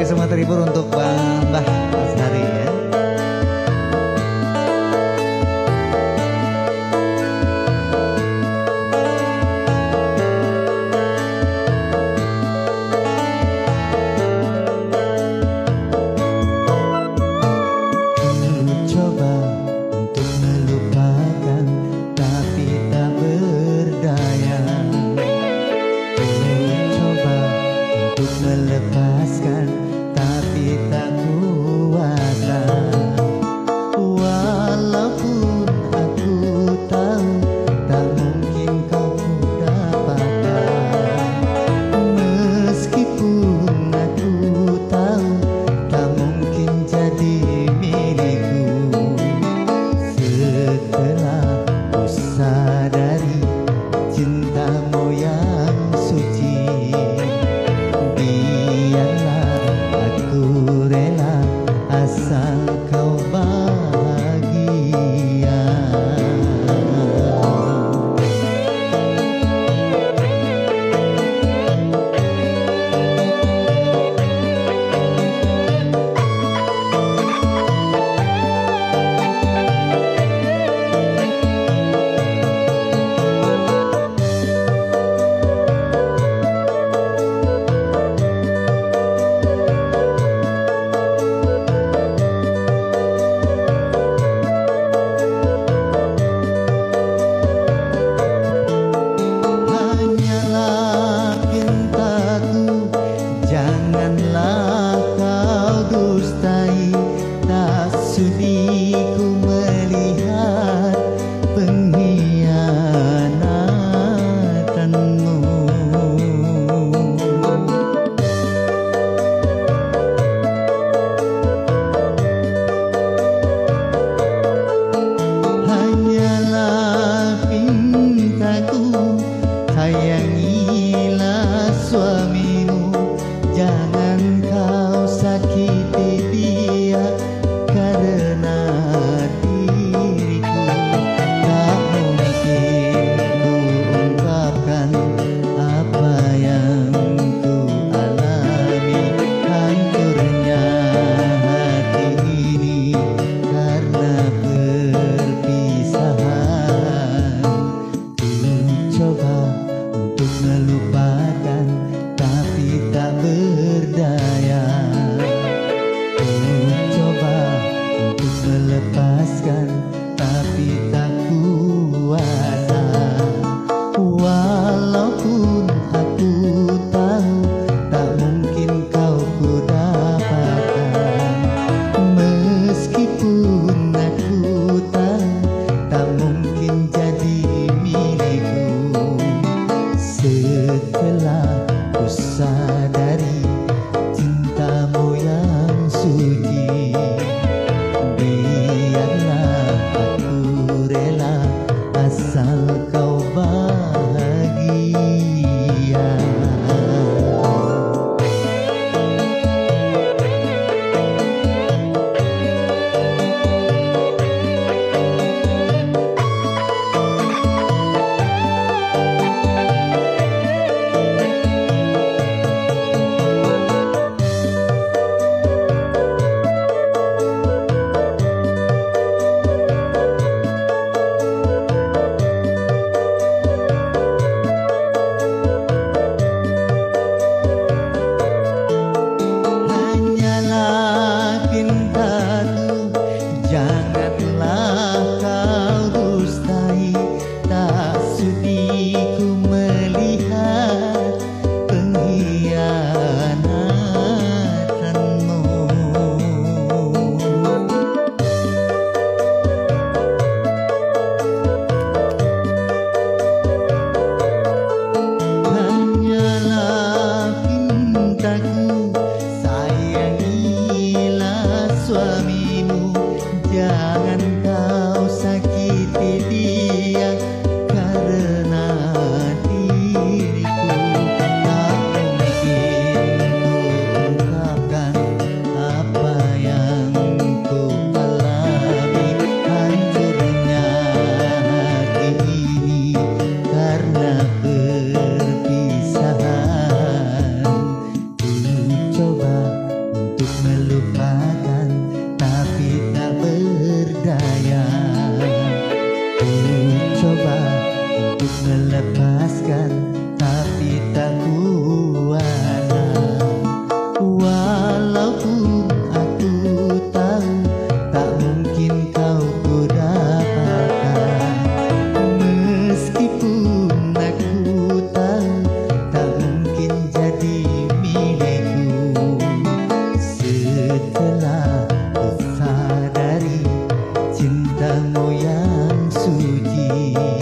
semua terhibur untuk Mbah Asari ya. Melepaskan tapi tak kuasa, walaupun aku tahu tak mungkin kau dapatkan, meskipun aku tahu tak mungkin jadi milikku. Setelah ku sadari cintamu yang suci, aku rela asal kau bahagia. Janganlah kau dustai, tak sudi ku melihat pengkhianatanmu. Hanyalah pintaku, sayangilah suamimu. Jangan kau sakiti dia karena diriku. Tak mungkin ku ungkapkan apa yang ku alami. Hancurnya hati ini karena perpisahan. Ku coba untuk melupakan tapi tak berdaya. Ku coba untuk melepaskan tapi tak kuasa, walaupun aku tahu tak mungkin kau ku dapatkan, meskipun aku tahu tak mungkin jadi milikku. Setelah ku sadari cintamu yang suci, biarlah aku rela asal kau bahagia. suci.